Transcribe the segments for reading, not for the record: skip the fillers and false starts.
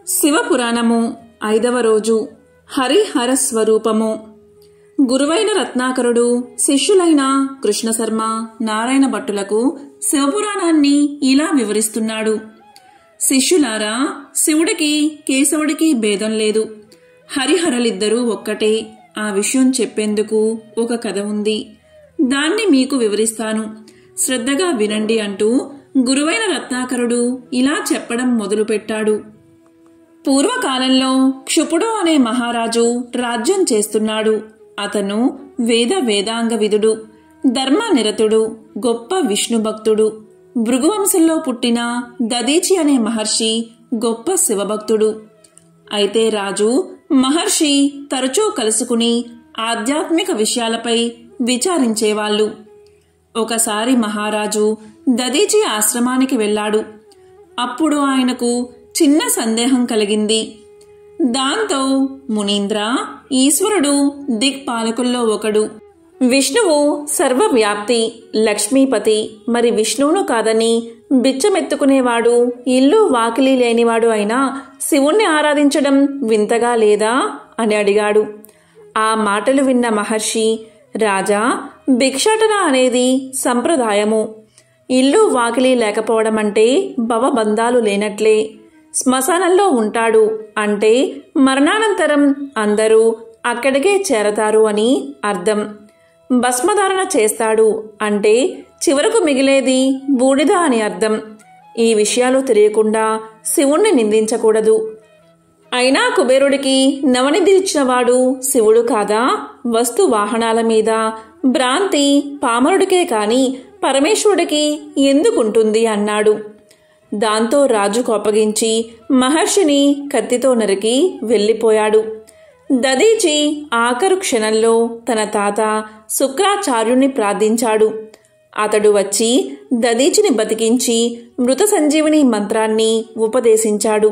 శివపురాణము 5వ రోజు హరిహర స్వరూపము. గురువైన రత్నాకరుడు శిష్యులైన కృష్ణశర్మ, నారాయణ భట్టులకు శివపురాణాన్ని ఇలా వివరిస్తున్నాడు. శిష్యులారా, శివుడికి కేశవుడికి భేదం లేదు. హరిహరలిద్దరూ ఒక్కటే. ఆ విషయం చెప్పేందుకు ఒక కథ ఉంది. దాన్ని మీకు వివరిస్తాను, శ్రద్ధగా వినండి అంటూ గురువైన రత్నాకరుడు ఇలా చెప్పడం మొదలుపెట్టాడు. పూర్వకాలంలో క్షుపుడు అనే మహారాజు రాజ్యం చేస్తున్నాడు. అతను వేదాంగ విదుడు, ధర్మనిరతుడు, గొప్ప విష్ణు భక్తుడు. భృగువంశంలో పుట్టిన దదీచి అనే మహర్షి గొప్ప శివభక్తుడు. అయితే రాజు, మహర్షి తరచూ కలుసుకుని ఆధ్యాత్మిక విషయాలపై విచారించేవాళ్లు. ఒకసారి మహారాజు దదీచి ఆశ్రమానికి వెళ్ళాడు. అప్పుడు ఆయనకు చిన్న సందేహం కలిగింది. దాంతో, మునీంద్ర, ఈశ్వరుడు దిక్పాలకుల్లో ఒకడు. విష్ణువు సర్వవ్యాప్తి, లక్ష్మీపతి. మరి విష్ణువును కాదని బిచ్చమెత్తుకునేవాడు, ఇల్లు వాకిలి లేనివాడు అయినా శివుణ్ణి ఆరాధించడం వింతగా లేదా అని అడిగాడు. ఆ మాటలు విన్న మహర్షి, రాజా, భిక్షాటన అనేది సంప్రదాయము. ఇల్లు వాకిలి లేకపోవడం అంటే భవబంధాలు లేనట్లే. శ్మశానంలో ఉంటాడు అంటే మరణానంతరం అందరూ అక్కడికే చేరతారు అని అర్థం. భస్మధారణ చేస్తాడు అంటే చివరకు మిగిలేది బూడిద అని అర్థం. ఈ విషయాలు తెలియకుండా శివుణ్ణి నిందించకూడదు. అయినా కుబేరుడికి నవనిధి ఇచ్చినవాడు శివుడు కాదా? వస్తు వాహనాల మీద భ్రాంతి పామరుడికే కాని పరమేశ్వరుడికి ఎందుకుంటుంది అన్నాడు. దాంతో రాజు కోపగించి మహర్షిని కత్తితో నరికి వెళ్ళిపోయాడు. దదీచి ఆఖరు క్షణంలో తన తాత శుక్రాచార్యుణ్ణి ప్రార్థించాడు. అతడు వచ్చి దదీచిని బతికించి మృత సంజీవిని మంత్రాన్ని ఉపదేశించాడు.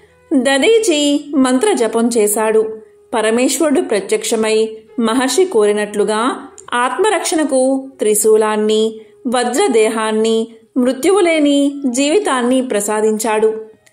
దదీచి మంత్ర జపం చేశాడు. పరమేశ్వరుడు ప్రత్యక్షమై మహర్షి కోరినట్లుగా ఆత్మరక్షణకు త్రిశూలాన్ని, వజ్రదేహాన్ని, మృత్యువులేని జీవితాన్ని ప్రసాదించాడు.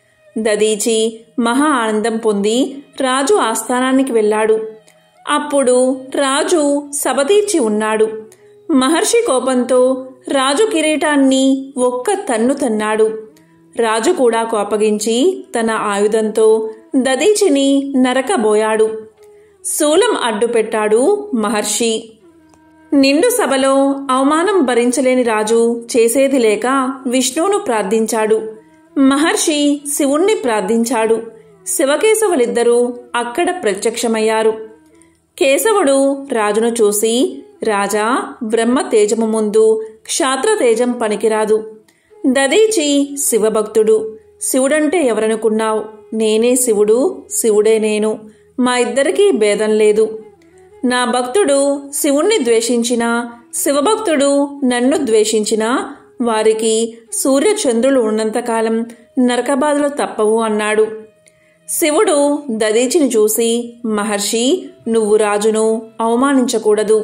దదీచి మహా ఆనందం పొంది రాజు ఆస్థానానికి వెళ్ళాడు. అప్పుడు రాజు సబతీర్చి ఉన్నాడు. మహర్షి కోపంతో రాజు కిరీటాన్ని ఒక్క తన్ను తన్నాడు. రాజు కూడా కోపగించి తన ఆయుధంతో దదీచిని నరకబోయాడు. శూలం అడ్డుపెట్టాడు మహర్షి. నిండు సభలో అవమానం భరించలేని రాజు చేసేది లేక విష్ణువును ప్రార్థించాడు. మహర్షి శివుణ్ణి ప్రార్థించాడు. శివకేశవులిద్దరూ అక్కడ ప్రత్యక్షమయ్యారు. కేశవుడు రాజును చూసి, రాజా, బ్రహ్మ తేజము ముందు క్షాత్ర తేజం పనికిరాదు. దదీచి శివభక్తుడు. శివుడంటే ఎవరనుకున్నావు? నేనే శివుడు, శివుడే నేను. మా ఇద్దరికీ భేదం లేదు. నా భక్తుడు శివుణ్ణి ద్వేషించినా, శివభక్తుడు నన్ను ద్వేషించినా వారికి సూర్యచంద్రులు ఉన్నంతకాలం నరకబాధలు తప్పవు అన్నాడు. శివుడు దదీచిని చూసి, మహర్షి, నువ్వు రాజును అవమానించకూడదు.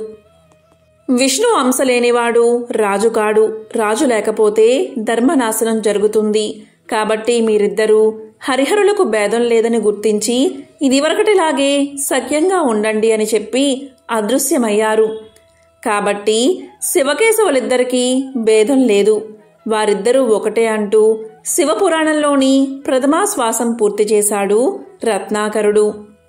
విష్ణు అంశలేనివాడు రాజు కాడు. రాజు లేకపోతే ధర్మనాశనం జరుగుతుంది. కాబట్టి మీరిద్దరూ హరిహరులకు భేదం లేదని గుర్తించి ఇదివరకటిలాగే సఖ్యంగా ఉండండి అని చెప్పి అదృశ్యమయ్యారు. కాబట్టి శివకేశవులిద్దరికీ భేదం లేదు. వారిద్దరూ ఒకటే అంటూ శివపురాణంలోని ప్రథమాశ్వాసం పూర్తి చేశాడు రత్నాకరుడు.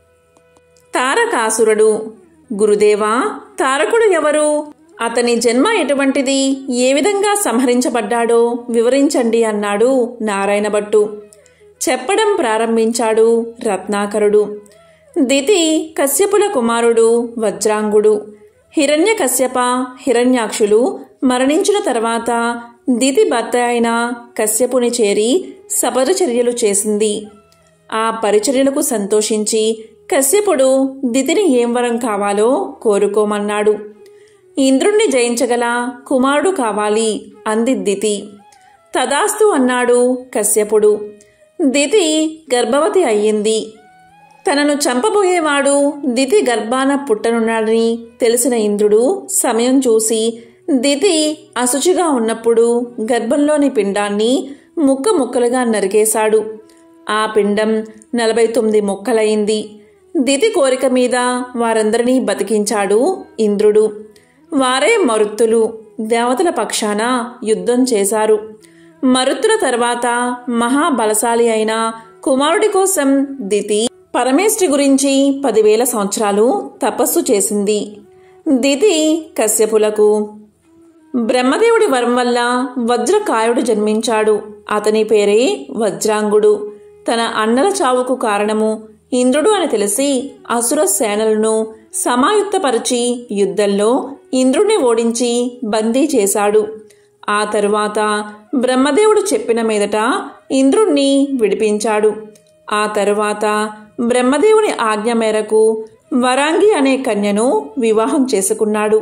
తారకాసురుడు. గురుదేవా, తారకుడు ఎవరు? అతని జన్మ ఎటువంటిది? ఏ విధంగా సంహరించబడ్డాడో వివరించండి అన్నాడు నారాయణ భట్టు. చెప్పడం ప్రారంభించాడు రత్నాకరుడు. దితి కశ్యపుల కుమారుడు వజ్రాంగుడు. హిరణ్య కశ్యప, హిరణ్యాక్షులు మరణించిన తర్వాత దితి భర్త అయిన కశ్యపుని చేరి సపరిచర్యలు చేసింది. ఆ పరిచర్యలకు సంతోషించి కశ్యపుడు దితిని ఏం వరం కావాలో కోరుకోమన్నాడు. ఇంద్రుణ్ణి జయించగల కుమారుడు కావాలి అంది దితి. తదాస్తు అన్నాడు కశ్యపుడు. దితి గర్భవతి అయ్యింది. తనను చంపబోయేవాడు దితి గర్భాన పుట్టనున్నాడని తెలిసిన ఇంద్రుడు సమయం చూసి దితి అశుచిగా ఉన్నప్పుడు గర్భంలోని పిండాన్ని ముక్కలుగా నరికేశాడు. ఆ పిండం 49 ముక్కలైంది. దితి కోరిక మీద వారందరినీ బతికించాడు ఇంద్రుడు. వారే మరుత్తులు దేవతల పక్షాన యుద్ధం చేశారు. మరుత్తుల తర్వాత మహాబలశాలి అయిన కుమారుడి కోసం దితి పరమేష్ఠి గురించి 10,000 సంవత్సరాలు తపస్సు చేసింది. దితి కశ్యపులకు బ్రహ్మదేవుడి వరం వల్ల వజ్రకాయుడు జన్మించాడు. అతని పేరే వజ్రాంగుడు. తన అన్నల చావుకు కారణము ఇంద్రుడు అని తెలిసి అసుర సేనలను సమాయుత్తపరిచి యుద్ధంలో ఇంద్రుడిని ఓడించి బందీ చేశాడు. ఆ తరువాత బ్రహ్మదేవుడు చెప్పిన మీదట ఇంద్రుణ్ణి విడిపించాడు. ఆ తరువాత బ్రహ్మదేవుని ఆజ్ఞ మేరకు వరాంగి అనే కన్యను వివాహం చేసుకున్నాడు.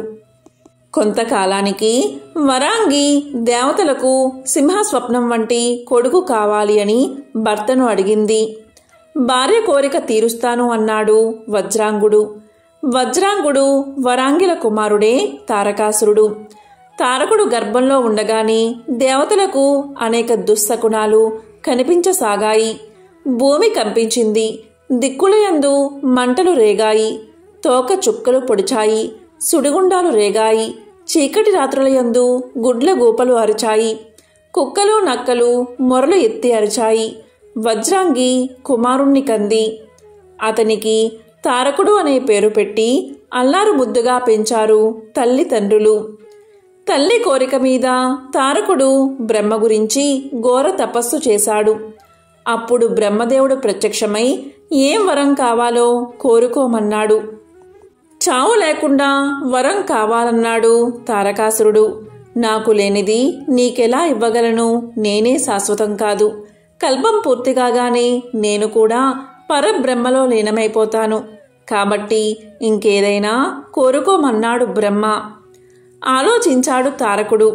కొంతకాలానికి వరాంగి దేవతలకు సింహస్వప్నం వంటి కొడుకు కావాలి అని భర్తను అడిగింది. భార్య కోరిక తీరుస్తాను అన్నాడు వజ్రాంగుడు. వజ్రాంగుడు వరాంగిల కుమారుడే తారకాసురుడు. తారకుడు గర్భంలో ఉండగానే దేవతలకు అనేక దుస్సకునాలు కనిపించసాగాయి. భూమి కంపించింది. దిక్కులయందు మంటలు రేగాయి. తోక చుక్కలు పొడిచాయి. సుడిగుండాలు రేగాయి. చీకటి రాత్రులయందు గుడ్ల గూపలు అరిచాయి. కుక్కలు నక్కలు మొరలు ఎత్తి అరిచాయి. వజ్రాంగి కుమారుణ్ణి కంది. అతనికి తారకుడు అనే పేరు పెట్టి అల్లారు ముద్దుగా పెంచారు తల్లిదండ్రులు. తల్లి కోరిక మీద తారకుడు బ్రహ్మ గురించి ఘోర తపస్సు చేశాడు. అప్పుడు బ్రహ్మదేవుడు ప్రత్యక్షమై ఏం వరం కావాలో కోరుకోమన్నాడు. చావు లేకుండా వరం కావాలన్నాడు తారకాసురుడు. నాకు లేనిది నీకెలా ఇవ్వగలను? నేనే శాశ్వతం కాదు. కల్పం పూర్తి కాగానే నేను కూడా పరబ్రహ్మలో లీనమైపోతాను. కాబట్టి ఇంకేదైనా కోరుకోమన్నాడు బ్రహ్మ. ఆలోచించాడు తారకుడు.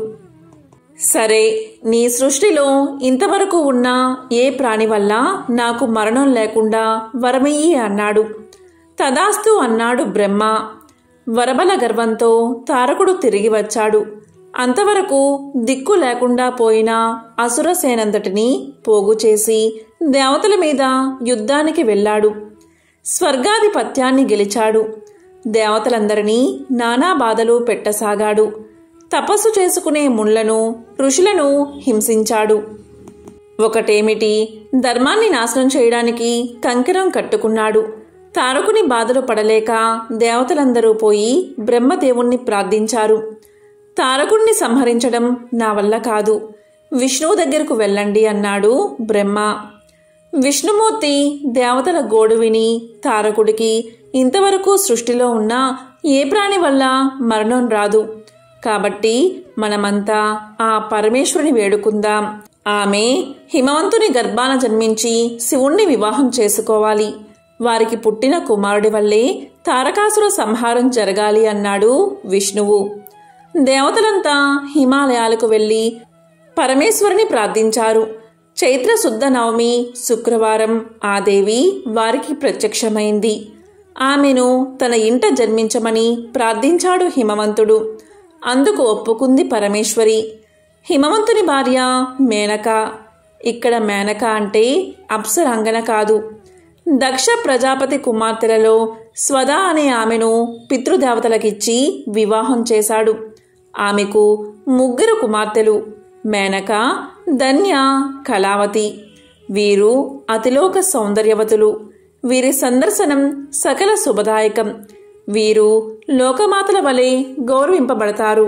సరే, నీ సృష్టిలో ఇంతవరకు ఉన్న ఏ ప్రాణి వల్ల నాకు మరణం లేకుండా వరమియ్యి అన్నాడు. తదాస్తు అన్నాడు బ్రహ్మ. వరబల గర్వంతో తారకుడు తిరిగి వచ్చాడు. అంతవరకు దిక్కు లేకుండా పోయిన అసురసేనంతటినీ పోగు చేసి దేవతల మీద యుద్ధానికి వెళ్ళాడు. స్వర్గాధిపత్యాన్ని గెలిచాడు. దేవతలందరినీ నానా బాధలు పెట్టసాగాడు. తపస్సు చేసుకునే ముళ్లను ఋషులను హింసించాడు. ఒకటేమిటి, ధర్మాన్ని నాశనం చేయడానికి కంకణం కట్టుకున్నాడు. తారకుని బాధలు పడలేక దేవతలందరూ పోయి బ్రహ్మదేవుణ్ణి ప్రార్థించారు. తారకుణ్ణి సంహరించడం నా వల్ల కాదు, విష్ణువు దగ్గరకు వెళ్ళండి అన్నాడు బ్రహ్మ. విష్ణుమూర్తి దేవతల గోడు విని తారకుడికి ఇంతవరకు సృష్టిలో ఉన్న ఏ ప్రాణి వల్ల మరణం రాదు. కాబట్టి మనమంతా ఆ పరమేశ్వరుని వేడుకుందాం. ఆమె హిమవంతుని గర్భాన జన్మించి శివుణ్ణి వివాహం చేసుకోవాలి. వారికి పుట్టిన కుమారుడి వల్లే తారకాసుర సంహారం జరగాలి అన్నాడు విష్ణువు. దేవతలంతా హిమాలయాలకు వెళ్లి పరమేశ్వరుని ప్రార్థించారు. చైత్ర శుద్ధ నవమి శుక్రవారం ఆ దేవి వారికి ప్రత్యక్షమైంది. ఆమెను తన ఇంట జన్మించమని ప్రార్థించాడు హిమవంతుడు. అందుకు ఒప్పుకుంది పరమేశ్వరి. హిమవంతుని భార్య మేనక. ఇక్కడ మేనక అంటే అప్సరాంగన కాదు. దక్ష ప్రజాపతి కుమార్తెలలో స్వదా అనే ఆమెను పితృదేవతలకిచ్చి వివాహం చేశాడు. ఆమెకు 3 కుమార్తెలు, మేనక, ధన్య, కళావతి. వీరు అతిలోక సౌందర్యవతులు. వీరి సందర్శనం సకల శుభదాయకం. వీరు లోకమాతల వలె గౌరవింపబడతారు.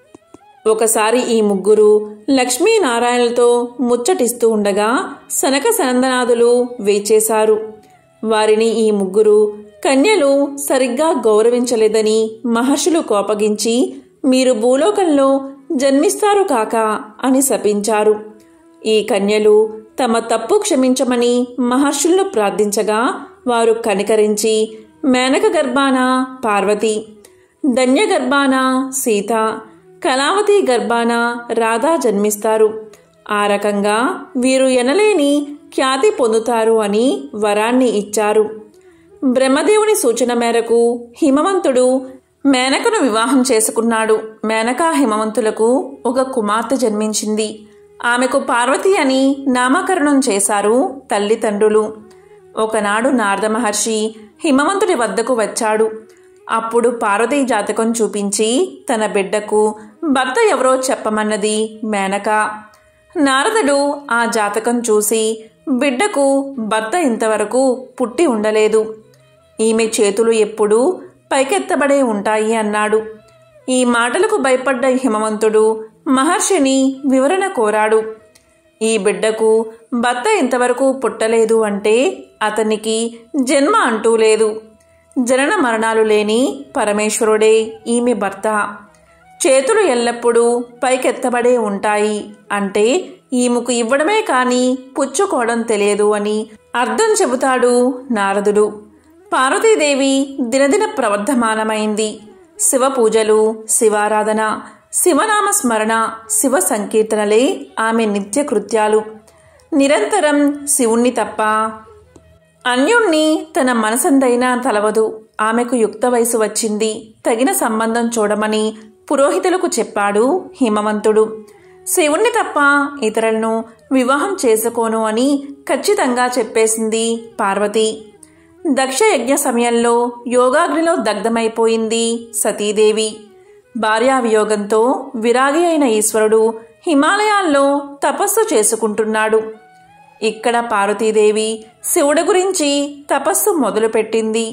ఒకసారి ఈ 3 లక్ష్మీనారాయణలతో ముచ్చటిస్తూ ఉండగా సనక సనందనాథులు వేచేశారు. వారిని ఈ 3 కన్యలు సరిగ్గా గౌరవించలేదని మహర్షులు కోపగించి మీరు భూలోకంలో జన్మిస్తారు కాక అని శపించారు. ఈ కన్యలు తమ తప్పు క్షమించమని మహర్షులను ప్రార్థించగా వారు కనికరించి మేనక గర్భాన పార్వతి, ధన్య గర్భాన సీత, కళావతి గర్భాన రాధా జన్మిస్తారు. ఆ రకంగా వీరు ఎనలేని ఖ్యాతి పొందుతారు అని వరాన్ని ఇచ్చారు. బ్రహ్మదేవుని సూచన మేరకు హిమవంతుడు మేనకను వివాహం చేసుకున్నాడు. మేనకా హిమవంతులకు ఒక కుమార్తె జన్మించింది. ఆమెకు పార్వతి అని నామకరణం చేశారు తల్లిదండ్రులు. ఒకనాడు నారద మహర్షి హిమవంతుడి వద్దకు వచ్చాడు. అప్పుడు పార్వతీ జాతకం చూపించి తన బిడ్డకు భర్త ఎవరో చెప్పమన్నది మేనక. నారదుడు ఆ జాతకం చూసి బిడ్డకు భర్త ఇంతవరకు పుట్టి ఉండలేదు, ఈమె చేతులు ఎప్పుడూ పైకెత్తబడే ఉంటాయి అన్నాడు. ఈ మాటలకు భయపడ్డ హిమవంతుడు మహర్షిని వివరణ కోరాడు. ఈ బిడ్డకు భర్త ఇంతవరకు పుట్టలేదు అంటే అతనికి జన్మ అంటూ లేదు. జనన మరణాలు లేని పరమేశ్వరుడే ఈమె భర్త. చేతులు ఎల్లప్పుడూ పైకెత్తబడే ఉంటాయి అంటే ఈమెకు ఇవ్వడమే కాని పుచ్చుకోవడం తెలియదు అని అర్థం చెబుతాడు నారదుడు. పార్వతీదేవి దినదిన ప్రవర్ధమానమైంది. శివ పూజలు, శివారాధన, శివనామ స్మరణ, శివ సంకీర్తనలే ఆమె నిత్య కృత్యాలు. నిరంతరం శివుణ్ణి తప్ప అన్యుణ్ణి తన మనసందైనా తలవదు. ఆమెకు యుక్త వయసు వచ్చింది, తగిన సంబంధం చూడమని పురోహితులకు చెప్పాడు హిమవంతుడు. శివుణ్ణి తప్ప ఇతరులను వివాహం చేసుకోను అని ఖచ్చితంగా చెప్పేసింది పార్వతి. దక్ష యజ్ఞ సమయంలో యోగాగ్నిలో దగ్ధమైపోయింది సతీదేవి. భార్యావియోగంతో విరాగి అయిన ఈశ్వరుడు హిమాలయాల్లో తపస్సు చేసుకుంటున్నాడు. ఇక్కడ పార్వతీదేవి శివుడి గురించి తపస్సు మొదలుపెట్టింది.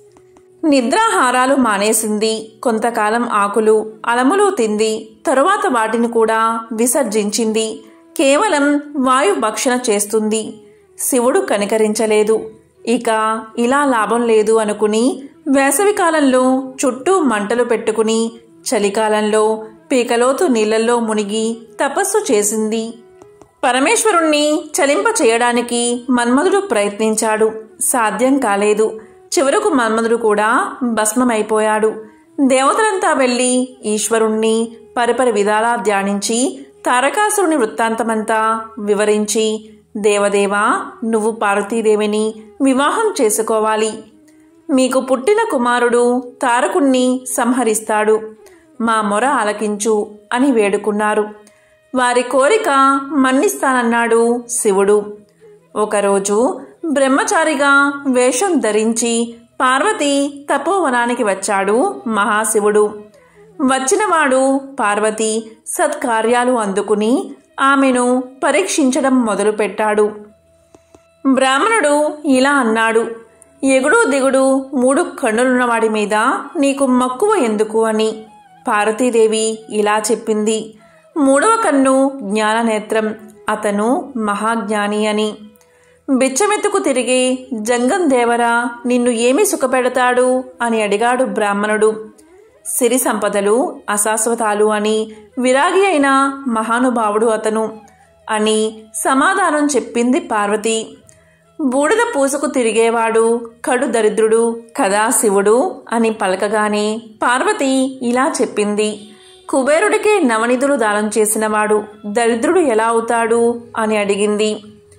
నిద్రాహారాలు మానేసింది. కొంతకాలం ఆకులు, అలములు తింది. తరువాత వాటిని కూడా విసర్జించింది. కేవలం వాయు భక్షణ చేస్తుంది. శివుడు కనికరించలేదు. ఇక ఇలా లాభం లేదు అనుకుని వేసవికాలంలో చుట్టూ మంటలు పెట్టుకుని, చలికాలంలో పీకలోతు నీళ్లలో మునిగి తపస్సు చేసింది. పరమేశ్వరుణ్ణి చలింప చేయడానికి మన్మధుడు ప్రయత్నించాడు. సాధ్యం కాలేదు. చివరకు మన్మధుడు కూడా భస్మమైపోయాడు. దేవతలంతా వెళ్లి ఈశ్వరుణ్ణి పరిపరి విధాలా ధ్యానించి తారకాసురుని వృత్తాంతమంతా వివరించి, దేవదేవా, నువ్వు పార్వతీదేవిని వివాహం చేసుకోవాలి. మీకు పుట్టిన కుమారుడు తారకుణ్ణి సంహరిస్తాడు. మా మొర ఆలకించు అని వేడుకున్నారు. వారి కోరిక మన్నిస్తానన్నాడు శివుడు. ఒకరోజు బ్రహ్మచారిగా వేషం ధరించి పార్వతి తపోవనానికి వచ్చాడు మహాశివుడు. వచ్చినవాడు పార్వతి సత్కార్యాలు అందుకుని ఆమెను పరీక్షించడం మొదలుపెట్టాడు. బ్రాహ్మణుడు ఇలా అన్నాడు: ఎగుడు దిగుడు 3 కన్నులున్నవాడి మీద నీకు మక్కువ ఎందుకు అని. పార్వతీదేవి ఇలా చెప్పింది: 3వ కన్ను జ్ఞాననేత్రం, అతను మహాజ్ఞాని అని. బిచ్చమెత్తుకు తిరిగి జంగం దేవరా నిన్ను ఏమి సుఖపెడతాడు అని అడిగాడు బ్రాహ్మణుడు. సిరి సంపదలు అశాశ్వతాలు అని విరాగి అయిన మహానుభావుడు అతను అని సమాధానం చెప్పింది పార్వతి. బూడిద పూసుకు తిరిగేవాడు కడు దరిద్రుడు కదా శివుడు అని పలకగానే పార్వతి ఇలా చెప్పింది: కుబేరుడికే నవనిధులు దానం చేసినవాడు దరిద్రుడు ఎలా అవుతాడు అని అడిగింది.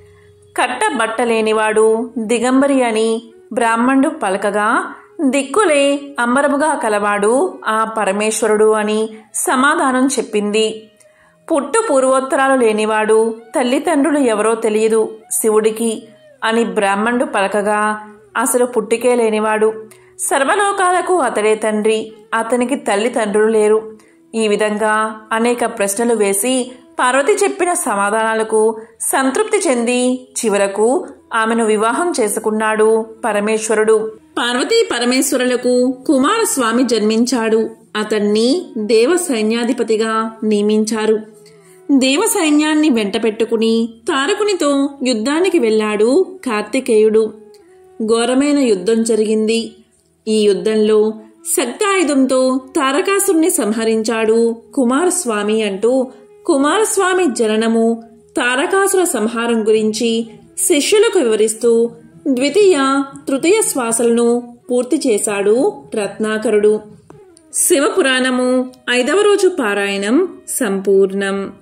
కట్టబట్టలేనివాడు దిగంబరి అని బ్రాహ్మణుడు పలకగా, దిక్కులే అంబరముగా కలవాడు ఆ పరమేశ్వరుడు అని సమాధానం చెప్పింది. పుట్టు పూర్వోత్తరాలు లేనివాడు తల్లిదండ్రులు ఎవరో తెలియదు శివుడికి అని బ్రాహ్మణుడు పలకగా, అసలు పుట్టికే లేనివాడు, సర్వలోకాలకు అతడే తండ్రి, అతనికి తల్లిదండ్రులు లేరు. ఈ విధంగా అనేక ప్రశ్నలు వేసి పార్వతి చెప్పిన సమాధానాలకు సంతృప్తి చెంది చివరకు ఆమెను వివాహం చేసుకున్నాడు పరమేశ్వరుడు. పార్వతీ పరమేశ్వరులకు కుమారస్వామి జన్మించాడు. అతన్ని దేవ సైన్యాధిపతిగా నియమించారు. దేవ సైన్యాన్ని వెంట పెట్టుకుని తారకునితో యుద్ధానికి వెళ్లాడు కార్తికేయుడు. ఘోరమైన యుద్ధం జరిగింది. ఈ యుద్ధంలో శక్తాయుధంతో తారకాసురుణ్ణి సంహరించాడు కుమారస్వామి అంటూ కుమారస్వామి జననము, తారకాసుర సంహారం గురించి శిష్యులకు వివరిస్తూ ద్వితీయ తృతీయ శ్వాసలను పూర్తి చేశాడు రత్నాకరుడు. శివపురాణము 5వ రోజు పారాయణం సంపూర్ణం.